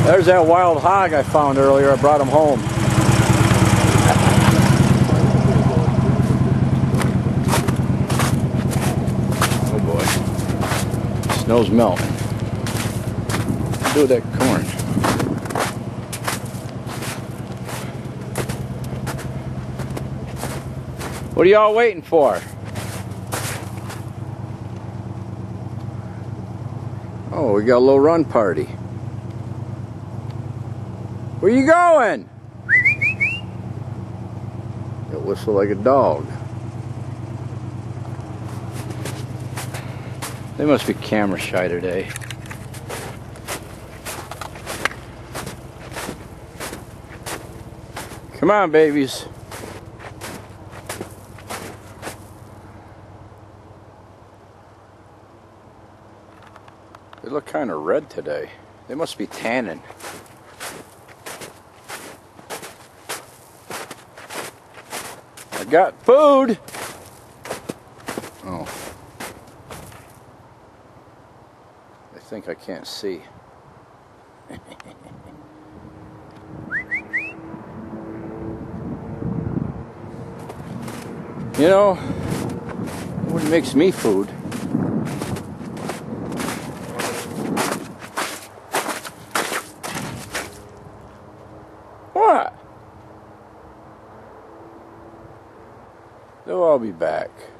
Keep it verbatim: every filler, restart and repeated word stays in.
There's that wild hog I found earlier. I brought him home. Oh boy. Snow's melting. What do with that corn? What are y'all waiting for? Oh, we got a little run party. Where you going? You whistle like a dog. They must be camera shy today. Come on, babies. They look kind of red today. They must be tanning. I got food! Oh. I think I can't see. You know, what makes me food? What? They'll all be back.